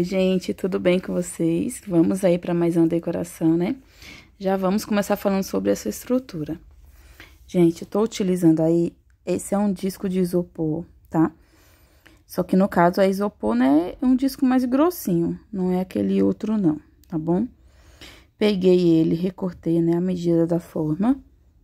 Oi, gente, tudo bem com vocês? Vamos aí para mais uma decoração, né? Já vamos começar falando sobre essa estrutura. Gente, eu tô utilizando aí, esse é um disco de isopor, tá? Só que no caso, a isopor, né, é um disco mais grossinho, não é aquele outro não, tá bom? Peguei ele, recortei, né, a medida da forma.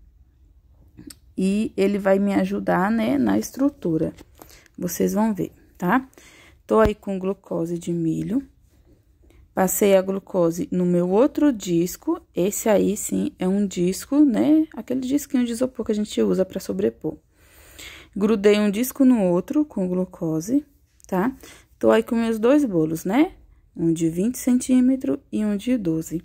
E ele vai me ajudar, né, na estrutura. Vocês vão ver, tá? Tô aí com glucose de milho. Passei a glucose no meu outro disco. Esse aí, sim, é um disco, né? Aquele disquinho de isopor que a gente usa pra sobrepor. Grudei um disco no outro com glucose, tá? Tô aí com meus dois bolos, né? Um de 20 centímetros e um de 12.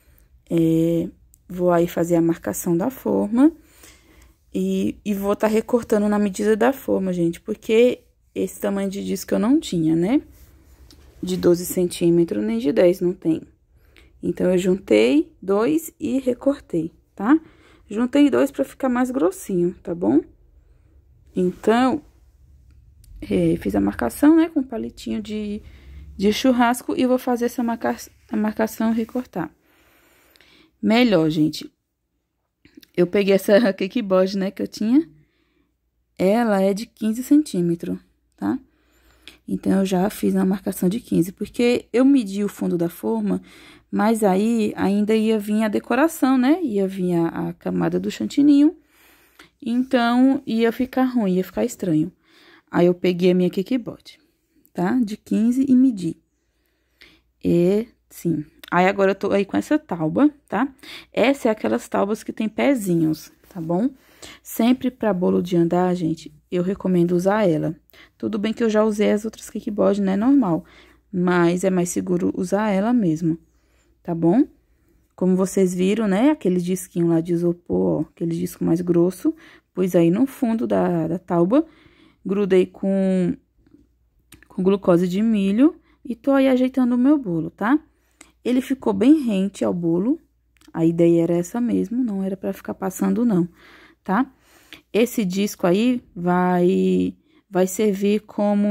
Vou aí fazer a marcação da forma. E vou tá recortando na medida da forma, gente, porque esse tamanho de disco eu não tinha, né? De 12 centímetros, nem de 10 não tem. Então, eu juntei dois e recortei, tá? Juntei dois pra ficar mais grossinho, tá bom? Então, fiz a marcação, né, com palitinho de churrasco e vou fazer essa marcação e recortar. Melhor, gente, eu peguei essa cake board, né, que eu tinha. Ela é de 15 centímetros, tá? Então, eu já fiz uma marcação de 15, porque eu medi o fundo da forma, mas aí ainda ia vir a decoração, né? Ia vir a camada do chantininho, então ia ficar ruim, ia ficar estranho. Aí, eu peguei a minha cake board, tá? De 15 e medi. Sim. Aí, agora eu tô aí com essa tauba, tá? Essa é aquelas taubas que tem pezinhos, tá bom? Sempre pra bolo de andar, gente, eu recomendo usar ela. Tudo bem que eu já usei as outras cake board, né, normal. Mas é mais seguro usar ela mesmo, tá bom? Como vocês viram, né, aquele disquinho lá de isopor, ó, aquele disco mais grosso, pus aí no fundo da tauba, grudei com glucose de milho e tô aí ajeitando o meu bolo, tá? Ele ficou bem rente ao bolo, a ideia era essa mesmo, não era pra ficar passando não, tá? Esse disco aí vai servir como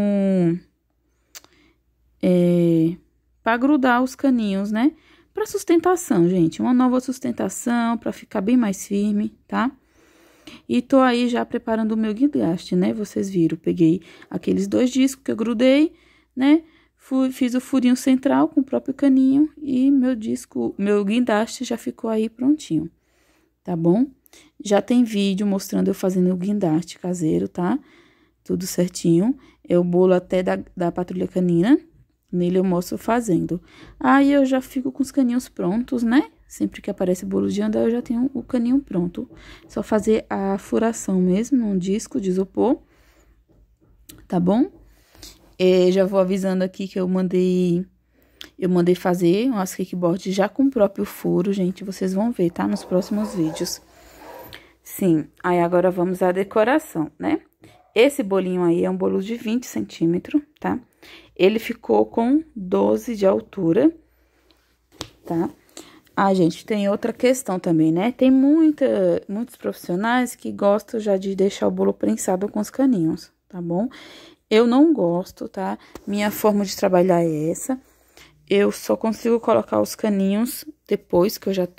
para grudar os caninhos, né? Para sustentação, gente, uma nova sustentação para ficar bem mais firme, tá? E tô aí já preparando o meu guindaste, né? Vocês viram, peguei aqueles dois discos que eu grudei, né? Fiz o furinho central com o próprio caninho e meu guindaste já ficou aí prontinho, tá bom? Já tem vídeo mostrando eu fazendo o guindaste caseiro, tá? Tudo certinho. É o bolo até da patrulha canina. Nele eu mostro fazendo. Aí eu já fico com os caninhos prontos, né? Sempre que aparece bolo de andar, eu já tenho o caninho pronto. Só fazer a furação mesmo, num disco de isopor. Tá bom? Já vou avisando aqui que eu mandei fazer umas cake board já com o próprio furo, gente. Vocês vão ver, tá? Nos próximos vídeos. Sim, aí agora vamos à decoração, né? Esse bolinho aí é um bolo de 20 centímetros, tá? Ele ficou com 12 de altura, tá? Ah, gente, tem outra questão também, né? Tem muitos profissionais que gostam já de deixar o bolo prensado com os caninhos, tá bom? Eu não gosto, tá? Minha forma de trabalhar é essa. Eu só consigo colocar os caninhos depois que eu já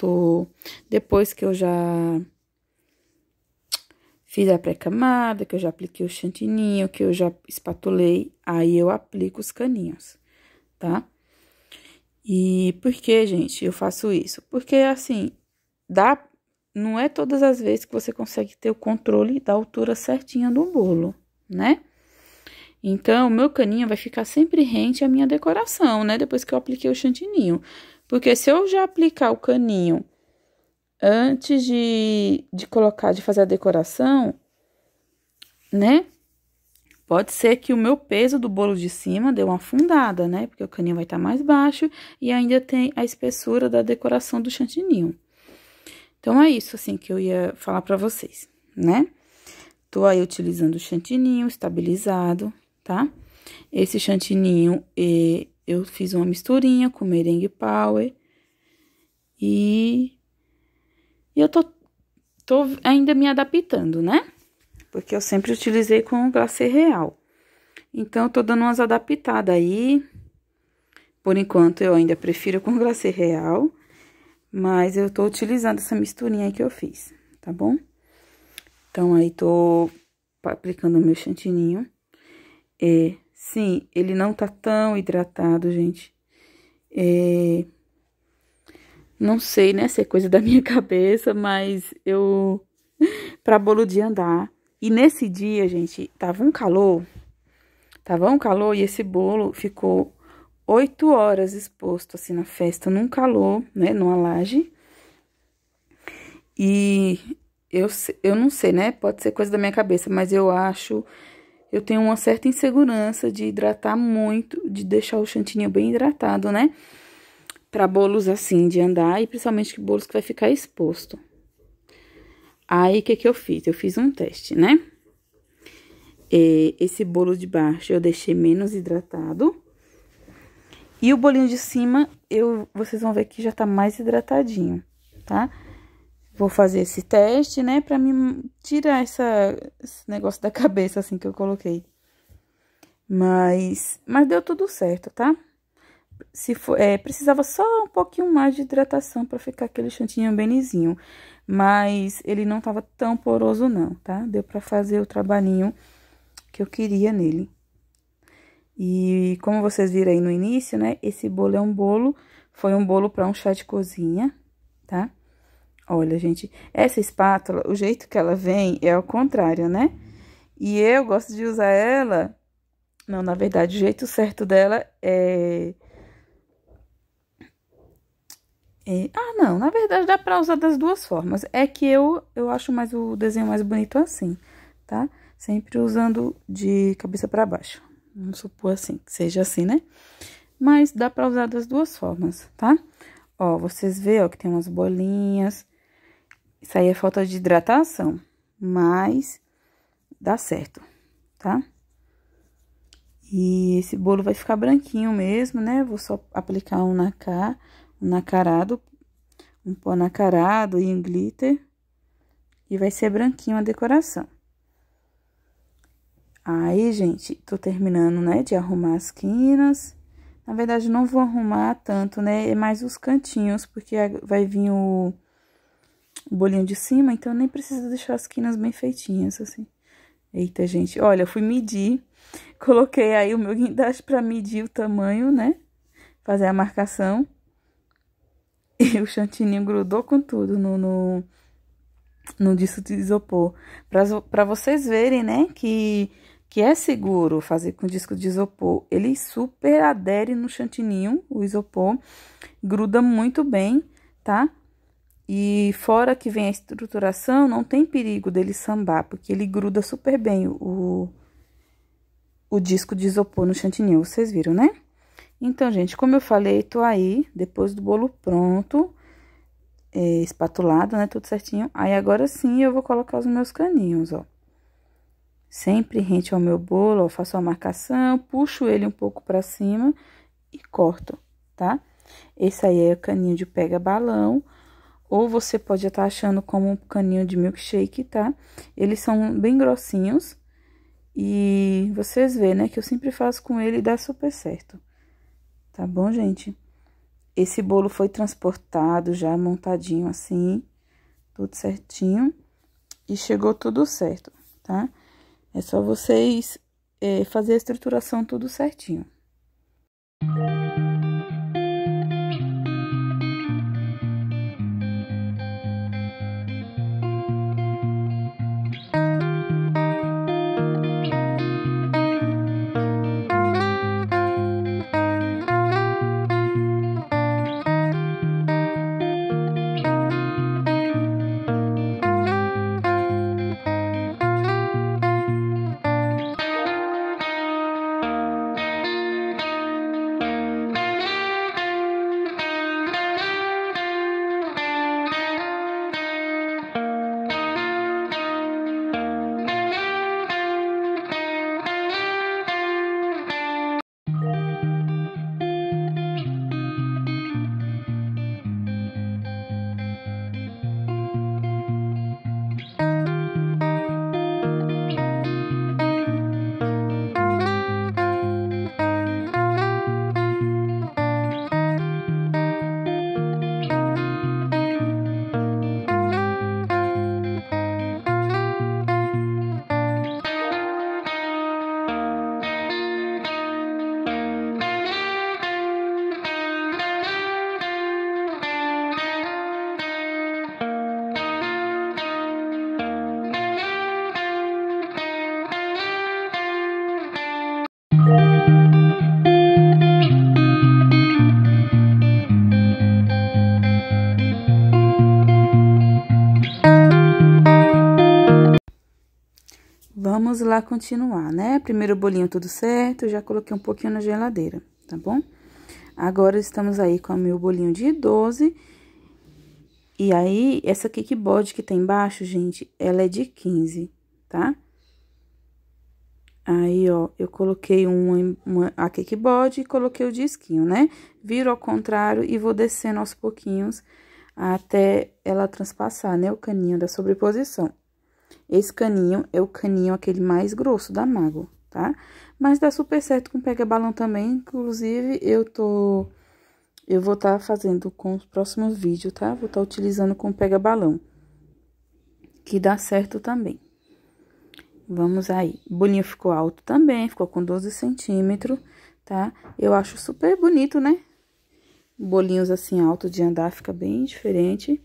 fiz a pré-camada, que eu já apliquei o chantininho, que eu já espatulei, aí eu aplico os caninhos, tá? E por que, gente, eu faço isso? Porque, assim, não é todas as vezes que você consegue ter o controle da altura certinha do bolo, né? Então, o meu caninho vai ficar sempre rente à minha decoração, né? Depois que eu apliquei o chantininho. Porque se eu já aplicar o caninho antes de fazer a decoração, né? Pode ser que o meu peso do bolo de cima dê uma afundada, né? Porque o caninho vai estar mais baixo e ainda tem a espessura da decoração do chantininho. Então, é isso, assim, que eu ia falar pra vocês, né? Tô aí utilizando o chantininho estabilizado, tá? Esse chantininho, eu fiz uma misturinha com merengue power e eu tô ainda me adaptando, né? Porque eu sempre utilizei com glacê real. Então, eu tô dando umas adaptadas aí. Por enquanto, eu ainda prefiro com glacê real, mas eu tô utilizando essa misturinha aí que eu fiz, tá bom? Então, aí, tô aplicando o meu chantininho. Sim, ele não tá tão hidratado, gente. Não sei, né, se é coisa da minha cabeça, mas eu... Pra bolo de andar. E nesse dia, gente, tava um calor e esse bolo ficou 8 horas exposto, assim, na festa, num calor, né, numa laje. E eu não sei, né, pode ser coisa da minha cabeça, mas eu tenho uma certa insegurança de hidratar muito, de deixar o chantininho bem hidratado, né? Pra bolos assim, de andar, e principalmente bolos que vai ficar exposto. Aí, o que eu fiz? Eu fiz um teste, né? Esse bolo de baixo eu deixei menos hidratado. E o bolinho de cima, vocês vão ver que já tá mais hidratadinho, tá? Vou fazer esse teste, né? Pra me tirar esse negócio da cabeça, assim, que eu coloquei. Mas deu tudo certo, tá? Precisava só um pouquinho mais de hidratação pra ficar aquele chantinho bem lisinho. Mas ele não tava tão poroso, não, tá? Deu pra fazer o trabalhinho que eu queria nele. E como vocês viram aí no início, né? Esse bolo foi um bolo pra um chá de cozinha, tá? Olha, gente, essa espátula, o jeito que ela vem é ao contrário, né? E eu gosto de usar ela... Não, na verdade, o jeito certo dela não, na verdade dá pra usar das duas formas. É que eu acho mais o desenho mais bonito assim, tá? Sempre usando de cabeça pra baixo. Vamos supor assim, que seja assim, né? Mas dá pra usar das duas formas, tá? Ó, vocês veem, ó, que tem umas bolinhas. Isso aí é falta de hidratação, mas dá certo, tá? E esse bolo vai ficar branquinho mesmo, né? Vou só aplicar um nacarado, um pó nacarado e um glitter. E vai ser branquinho a decoração. Aí, gente, tô terminando, né, de arrumar as quinas. Na verdade, não vou arrumar tanto, né? É mais os cantinhos, porque vai vir o bolinho de cima, então nem precisa deixar as quinas bem feitinhas, assim. Eita, gente, olha, eu fui medir, coloquei aí o meu guindaste pra medir o tamanho, né? Fazer a marcação. E o chantininho grudou com tudo no disco de isopor. Pra vocês verem, né, que é seguro fazer com disco de isopor. Ele super adere no chantininho, o isopor, gruda muito bem, tá? E fora que vem a estruturação, não tem perigo dele sambar, porque ele gruda super bem o disco de isopor no chantininho, vocês viram, né? Então, gente, como eu falei, tô aí, depois do bolo pronto, espatulado, né, tudo certinho. Aí, agora sim, eu vou colocar os meus caninhos, ó. Sempre rente ao meu bolo, ó, faço a marcação, puxo ele um pouco pra cima e corto, tá? Esse aí é o caninho de pega-balão, ou você pode estar achando como um caninho de milkshake, tá? Eles são bem grossinhos e vocês vê, né, que eu sempre faço com ele e dá super certo. Tá bom, gente? Esse bolo foi transportado já montadinho assim, tudo certinho. E chegou tudo certo, tá? É só vocês fazer a estruturação tudo certinho. vamos lá continuar, né? Primeiro bolinho tudo certo, já coloquei um pouquinho na geladeira, tá bom? Agora, estamos aí com o meu bolinho de 12. E aí, essa cake board que tem embaixo, gente, ela é de 15, tá? Aí, ó, eu coloquei a cake board e coloquei o disquinho, né? Viro ao contrário e vou descendo aos pouquinhos até ela transpassar, né? O caninho da sobreposição. Esse caninho é o caninho aquele mais grosso da Mágoa, tá? Mas dá super certo com pega-balão também, inclusive eu vou estar fazendo com os próximos vídeos, tá? Vou estar utilizando com pega-balão, que dá certo também. Vamos aí. O bolinho ficou alto também, ficou com 12 centímetros, tá? Eu acho super bonito, né? Bolinhos assim altos de andar, fica bem diferente.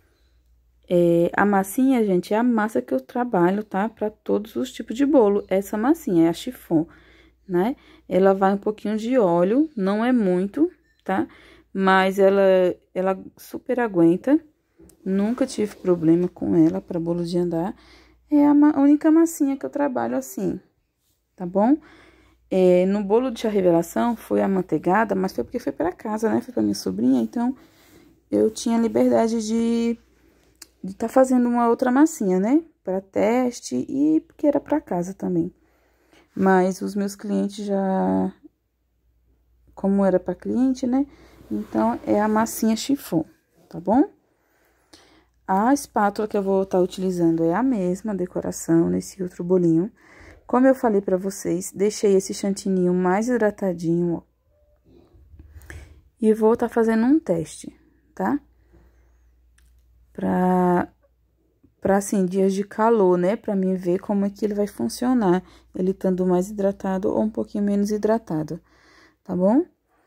A massinha, gente, é a massa que eu trabalho, tá? Pra todos os tipos de bolo. Essa massinha é a chiffon, né? Ela vai um pouquinho de óleo, não é muito, tá? Mas ela super aguenta. Nunca tive problema com ela para bolo de andar. É a única massinha que eu trabalho assim, tá bom? No bolo de chá revelação foi amanteigada, mas foi porque foi para casa, né? Foi para minha sobrinha, então eu tinha liberdade de tá fazendo uma outra massinha, né? Para teste e porque era para casa também. Mas os meus clientes já, como era para cliente, né? Então é a massinha chiffon, tá bom? A espátula que eu vou estar utilizando é a mesma decoração nesse outro bolinho. Como eu falei pra vocês, deixei esse chantininho mais hidratadinho, ó. E vou estar fazendo um teste, tá? Pra assim, dias de calor, né? Pra mim ver como é que ele vai funcionar. Ele estando mais hidratado ou um pouquinho menos hidratado, tá bom?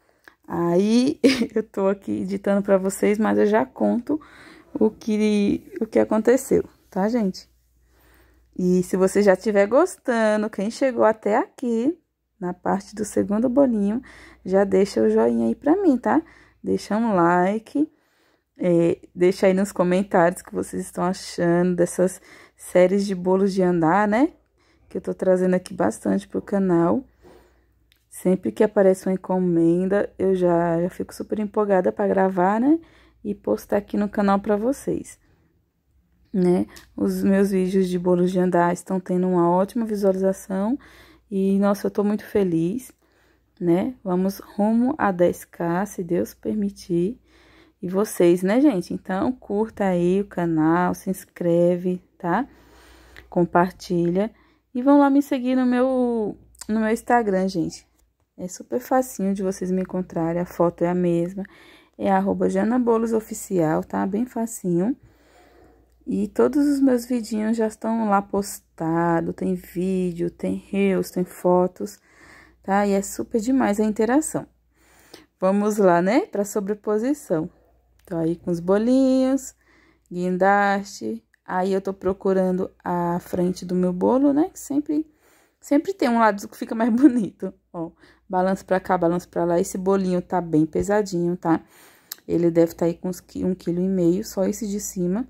Aí, eu tô aqui editando pra vocês, mas eu já conto o que aconteceu, tá, gente? E se você já estiver gostando, quem chegou até aqui, na parte do segundo bolinho, já deixa o joinha aí pra mim, tá? Deixa um like, deixa aí nos comentários o que vocês estão achando dessas séries de bolos de andar, né? Que eu tô trazendo aqui bastante pro canal. Sempre que aparece uma encomenda, eu já fico super empolgada pra gravar, né? E postar aqui no canal pra vocês, né? Os meus vídeos de bolos de andar estão tendo uma ótima visualização e, nossa, eu tô muito feliz, né? Vamos rumo a 10k, se Deus permitir. E vocês, né, gente? Então, curta aí o canal, se inscreve, tá? Compartilha e vão lá me seguir no meu Instagram, gente. É super facinho de vocês me encontrarem, a foto é a mesma. É @JanaBolosOficial, tá? Bem facinho. E todos os meus vidinhos já estão lá postados. Tem vídeo, tem reels, tem fotos, tá? E é super demais a interação. Vamos lá, né? Pra sobreposição. Tô aí com os bolinhos, guindaste. Aí eu tô procurando a frente do meu bolo, né? Que sempre tem um lado que fica mais bonito. Ó, balanço pra cá, balanço pra lá. Esse bolinho tá bem pesadinho, tá? Ele deve estar aí com uns 1,5 kg, só esse de cima.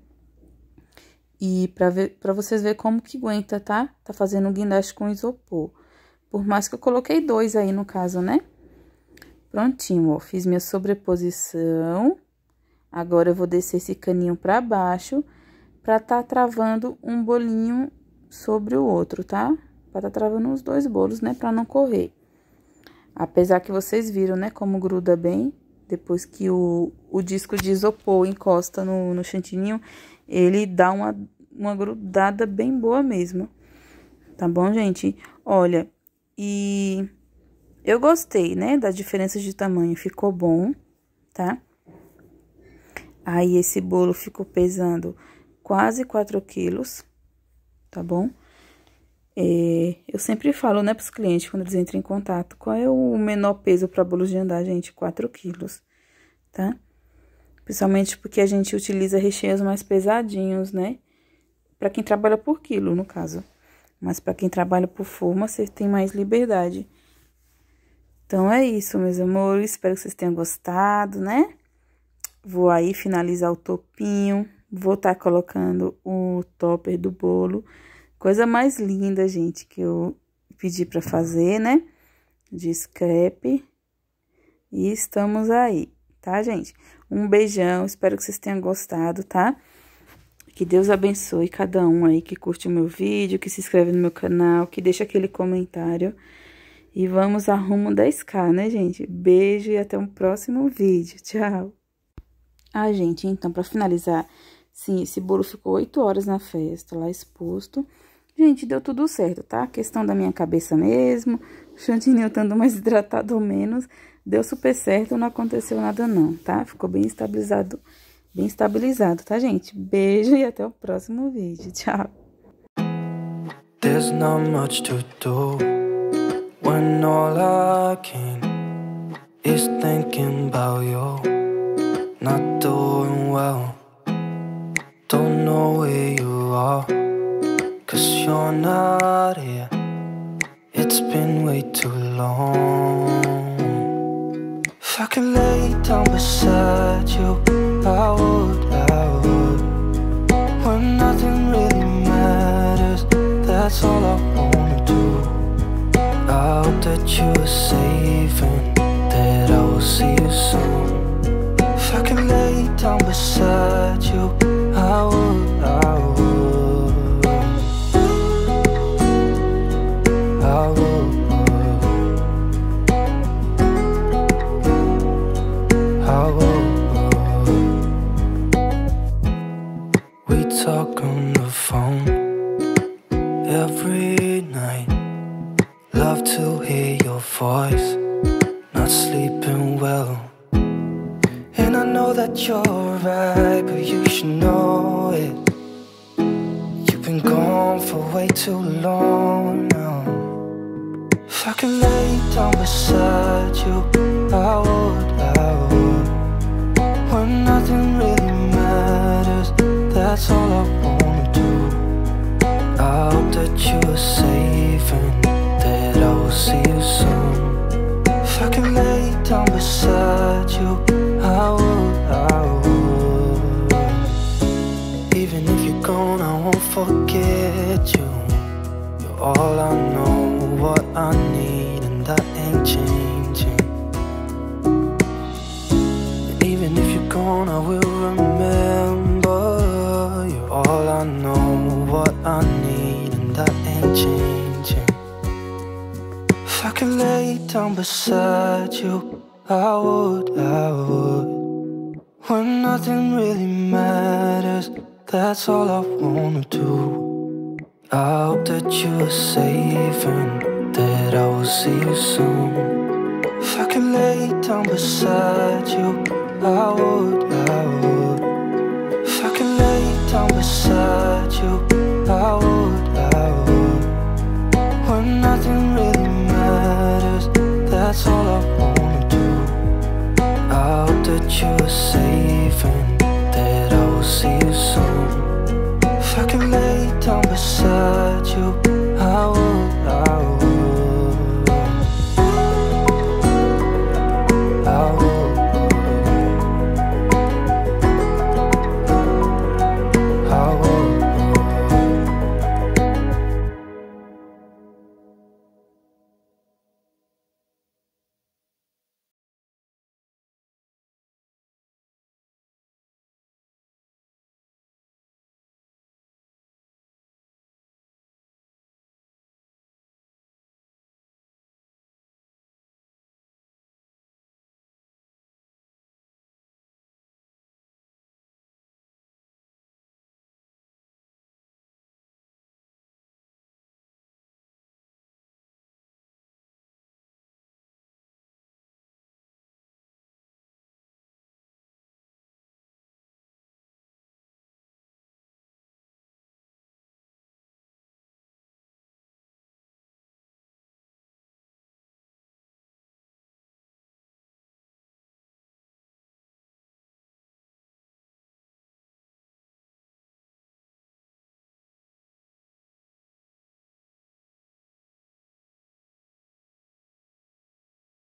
E pra vocês verem como que aguenta, tá? Tá fazendo um guindaste com isopor. Por mais que eu coloquei 2 aí no caso, né? Prontinho, ó. Fiz minha sobreposição. Agora eu vou descer esse caninho pra baixo, pra tá travando um bolinho sobre o outro, tá? Pra tá travando os 2 bolos, né? Pra não correr. Apesar que vocês viram, né? Como gruda bem. Depois que o disco de isopor encosta no chantininho, ele dá uma grudada bem boa mesmo. Tá bom, gente? Olha, e eu gostei, né? Da diferença de tamanho, ficou bom, tá? Aí, esse bolo ficou pesando quase 4 quilos, tá bom? Eu sempre falo, né, pros clientes, quando eles entram em contato, qual é o menor peso para bolos de andar, gente? 4 quilos, tá? Principalmente porque a gente utiliza recheios mais pesadinhos, né? Pra quem trabalha por quilo, no caso. Mas pra quem trabalha por forma, você tem mais liberdade. Então, é isso, meus amores. Espero que vocês tenham gostado, né? Vou aí finalizar o topinho. Vou estar colocando o topper do bolo. Coisa mais linda, gente, que eu pedi pra fazer, né? De scrap. E estamos aí, tá, gente? Um beijão, espero que vocês tenham gostado, tá? Que Deus abençoe cada um aí que curte o meu vídeo, que se inscreve no meu canal, que deixa aquele comentário. E vamos a rumo 10K, né, gente? Beijo e até um próximo vídeo. Tchau! Ah, gente, então, pra finalizar, sim, esse bolo ficou 8 horas na festa, lá exposto. Gente, deu tudo certo, tá? Questão da minha cabeça mesmo, o chantininho estando mais hidratado ou menos, deu super certo, não aconteceu nada não, tá? Ficou bem estabilizado, tá, gente? Beijo e até o próximo vídeo. Tchau! There's not much to do when all I can is thinking about you. Not doing well, don't know where you are, 'cause you're not here. It's been way too long. If I could lay down beside you, I would. When nothing really matters, that's all I wanna do. I hope that you are safe and that I will see you soon. If I could lay down beside you, I would. We talk on the phone every night. Love to hear your voice. Not sleeping well, and I know that you're right, but you should know it. You've been gone for way too long now. If I could lay down beside you, I would. When nothing really matters, that's all I wanna do. I hope that you are safe and that I will see you soon. If I could lay down beside you, I would. Even if you're gone, I won't forget you. You're all I know, what I need, and that ain't changing. And even if you're gone, I will remember. You're all I know, what I need, and that ain't changing. If I could lay down beside you, I would. When nothing really matters, that's all I wanna do. I hope that you are safe and that I will see you soon. If I could lay down beside you, I would. If I could lay down beside you, I would. When nothing really matters, that's all I want.